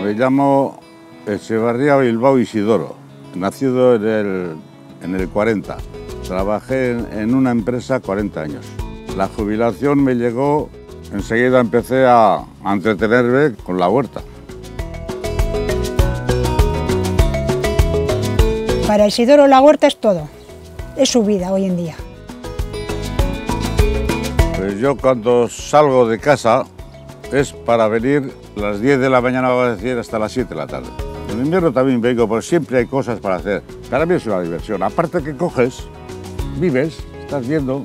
Me llamo Echevarría Bilbao Isidoro, nacido en el 40. Trabajé en una empresa 40 años. La jubilación me llegó, enseguida empecé a entretenerme con la huerta. Para Isidoro la huerta es todo, es su vida hoy en día. Pues yo cuando salgo de casa es para venir a las 10 de la mañana, voy a decir, hasta las 7 de la tarde. En invierno también vengo, porque siempre hay cosas para hacer. Para mí es una diversión. Aparte que coges, vives, estás viendo.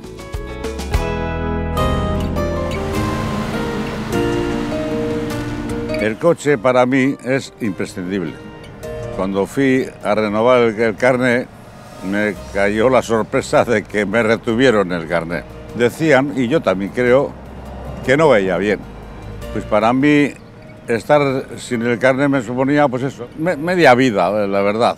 El coche para mí es imprescindible. Cuando fui a renovar el carné, me cayó la sorpresa de que me retuvieron el carné. Decían, y yo también creo, que no veía bien. Pues para mí estar sin el carné me suponía, pues eso, media vida, la verdad.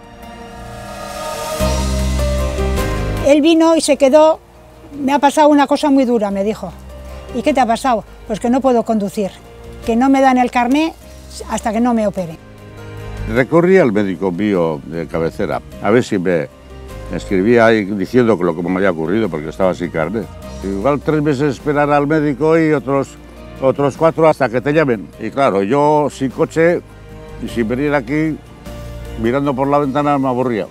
Él vino y se quedó, me ha pasado una cosa muy dura, me dijo. ¿Y qué te ha pasado? Pues que no puedo conducir, que no me dan el carné hasta que no me opere. Recurrí al médico mío de cabecera, a ver si me escribía ahí diciendo lo que me había ocurrido, porque estaba sin carné. Igual 3 meses esperar al médico y otros 4 hasta que te llamen. Y claro, yo sin coche y sin venir aquí, mirando por la ventana, me aburría.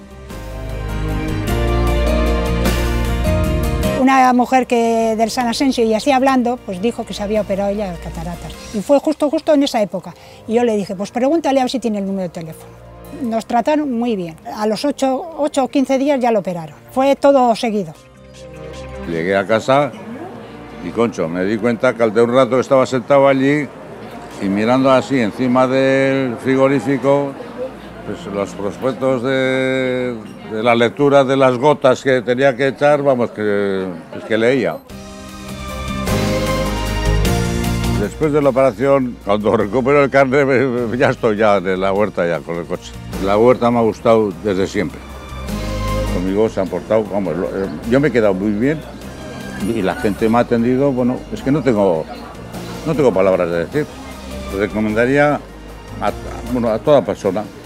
Una mujer que del San Asensio y así hablando, pues dijo que se había operado ella de cataratas. Y fue justo en esa época. Y yo le dije, pues pregúntale a ver si tiene el número de teléfono. Nos trataron muy bien. A los 8 o 15 días ya lo operaron. Fue todo seguido. Llegué a casa y, concho, me di cuenta que al de un rato estaba sentado allí y mirando así encima del frigorífico, pues los prospectos de la lectura de las gotas que tenía que echar, vamos, que leía. Después de la operación, cuando recupero el carné, ya estoy ya en la huerta ya con el coche. La huerta me ha gustado desde siempre. Conmigo se han portado, vamos, yo me he quedado muy bien y la gente me ha atendido, bueno, es que no tengo palabras de decir. Lo recomendaría a toda persona.